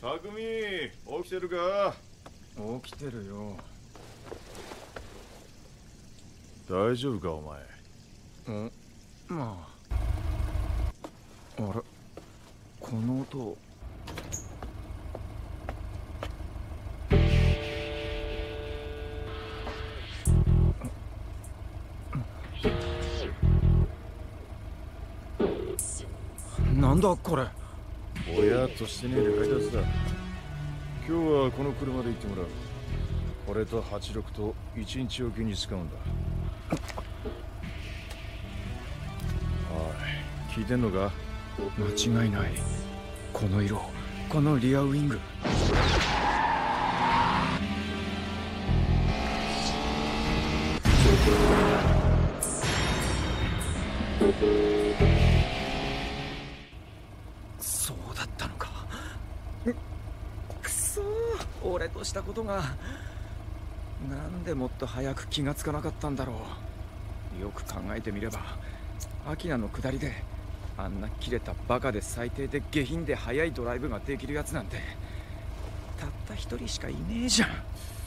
匠、起きてるか？ 起きてるよ。 大丈夫かお前。 まあ。あれ、この音。なんだこれ。 ぼやっとしてねえで配達だ。今日はこの車で行ってもらう。俺と86と1日おきに使うんだ。おい、聞いてんのか？ 間違いない。この色、このリアウィング。そうだったのか。くそー、俺としたことが。なんでもっと早く気がつかなかったんだろう。よく考えてみればアキナの下りであんな切れたバカで最低で下品で速いドライブができるやつなんてたった一人しかいねえじゃん。